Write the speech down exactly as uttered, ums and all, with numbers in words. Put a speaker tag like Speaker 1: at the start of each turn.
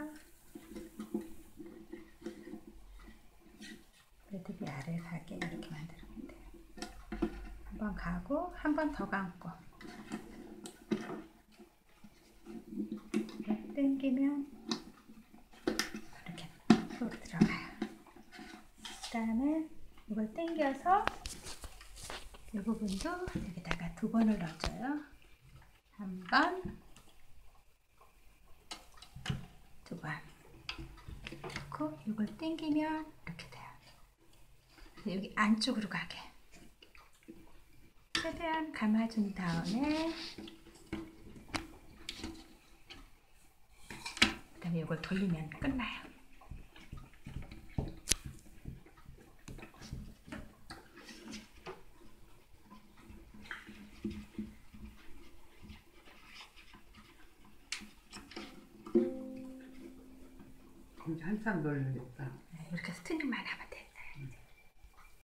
Speaker 1: 해서 매듭이 아래 가게 이렇게 만들면 돼요. 한 번 가고 한 번 더 감고 당기면 이렇게 또 들어가요. 그 다음에 이걸 당겨서 이 부분도 여기다가 두 번을 넣어줘요. 한 번, 두 번 넣고 이걸 당기면 이렇게 돼요. 여기 안쪽으로 가게 최대한 감아준 다음에 그 다음에 이걸 돌리면 끝나요.
Speaker 2: 한참 돌려야겠다.
Speaker 1: 네, 이렇게 해서 트림만 하면